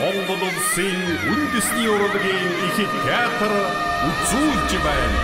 Монгол улсын үндэсний урлагийн их театр үзүүлж байна.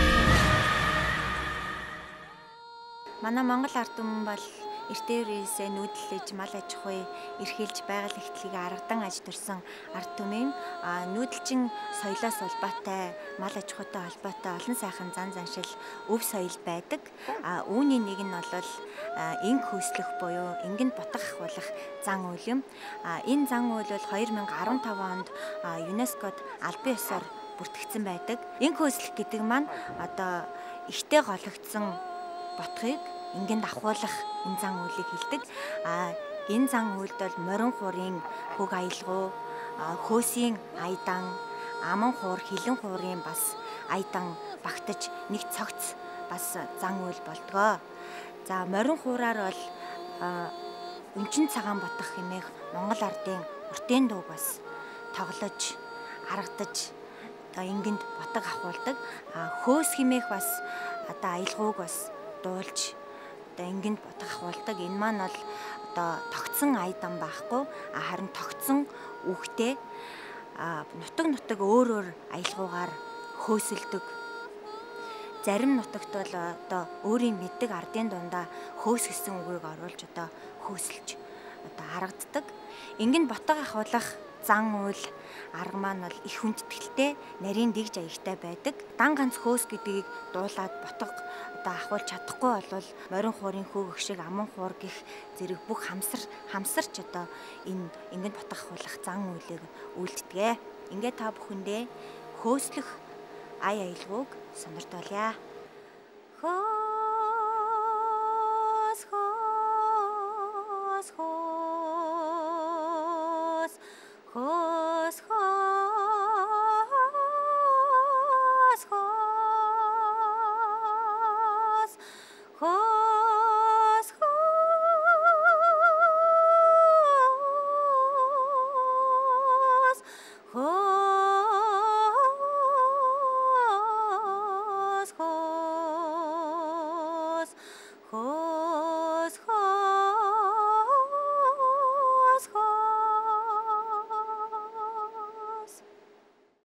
Манай Монгол ард түмэн бол эртний үеэсээ нүүдлэж мал аж ахуй эрхэлж байгаль ихтлийг аргадан аж төрсөн ард түмэн нүүдэлчин соёлоос улбаатай мал аж ахуйтай холбоотой олон сайхан зан заншил өв соёл байдаг. Үүний нэг нь бол инг хөөслөх буюу ингэнд ботох ахуулах зан үйл юм. Энэ зан үйл бол 2015 онд ЮНЕСКОд албан ёсоор бүртгэгдсэн байдаг. Инг хөөслөх гэдэг маань одоо ихтэй гологдсон ботхыг ингэнд ахуулах энэ зан үйлийг хэлдэг. Энэ зан үйлд бол морин хуурын хөг аялгау, хөөсийн айдан, аман хуур, хилэн хуурын бас айдан багтаж нэг цогц бас зан үйл болдгоо. За морин хуураар бол өнчин цагаан ботох хэмээх Монгол ардын уртын дууг бас тоглож, харагдаж ингэнд ботог ахуулдаг. Хөөс хэмээх бас одоо аялгауг бас дуулж ингэнд ботох ахуулдаг. Энэ маань бол одоо тогтсон айдан байхгүй, харин тогтсон үхтэй нутаг өөр аялгаугаар хөөсөлдөг. Зарим нутагт бол одоо өөрийн мэддэг ардын дундаа хөөс гэсэн үгийг оруулж одоо хөөсөлж одоо харагддаг. Ингэнд ботог ахуулах зан үйл арга маань бол их хүндэтгэлтэй, нарийн дэгж аягтай байдаг. Дан ганц хөөс гэдгийг дуулаад ботог одоо ахуулж чадахгүй бол морин хуурын хөөгөх шиг аман хуур гих зэрэг бүх хамсарч одоо энэ ингэнд ботог ахуулах зан үйлийг үйлддэг. Ингээ та бүхэндээ хөөслөх ая аялгауг сонирдуулъя.